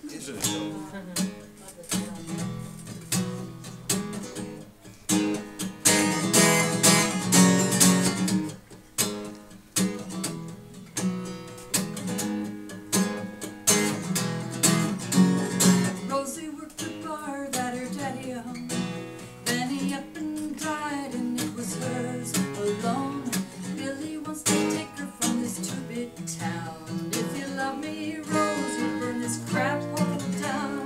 Isn't it though? Rosie worked the bar that her daddy owned. Then he up and died and it was hers alone. Billy wants to take her from this two-bit town. If you love me, Rose, you'll burn this crap hole down.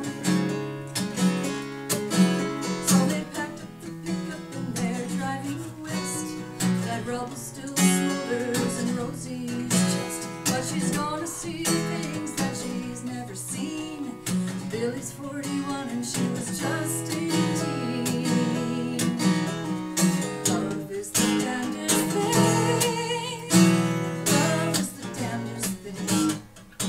So they packed up the pickup and they're driving west. That rubble still smolders in Rosie's chest, but she's gonna see things that she's never seen. Billy's 41 and she was just 18. Love is the damnedest thing. Love is the damnedest thing.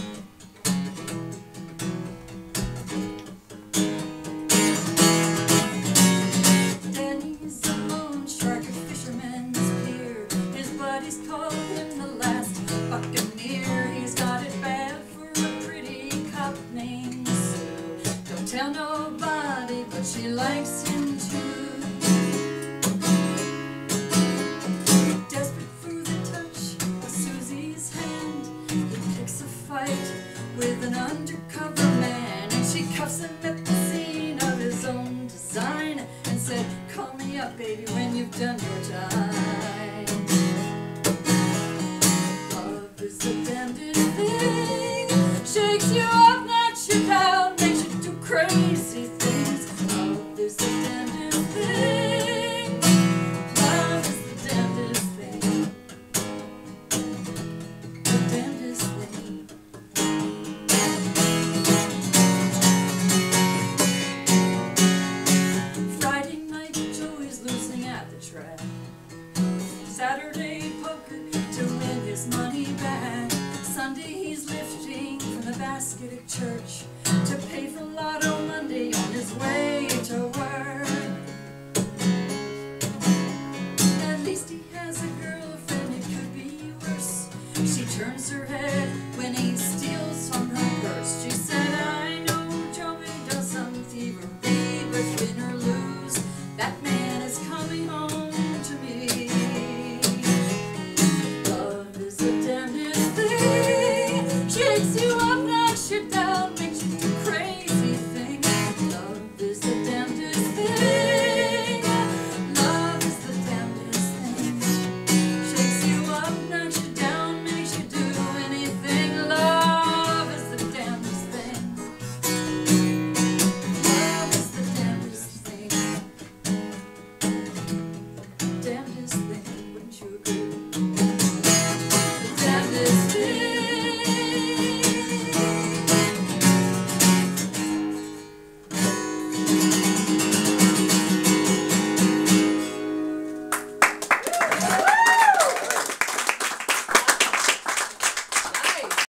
Danny's a loan shark, a fisherman's pier. His buddies call him the last buccaneer. He's got it bad for a pretty cop named Sue. Don't tell nobody, but she likes him too. Desperate for the touch of Susie's hand, he picks a fight with an undercover man, and she cuffs him at the scene of his own design and said, "Call me up, baby, when you've done your time." Love is the damnedest thing. Shakes you up, knocks you down, makes you do crazy things. Love is the damnedest thing. Love is the damnedest thing. The damnedest thing. Friday night, Joey's losing at the track. Saturday, poker to win his money back. Sunday, he's lifting from the basket at church to pay for Lotto Monday on his way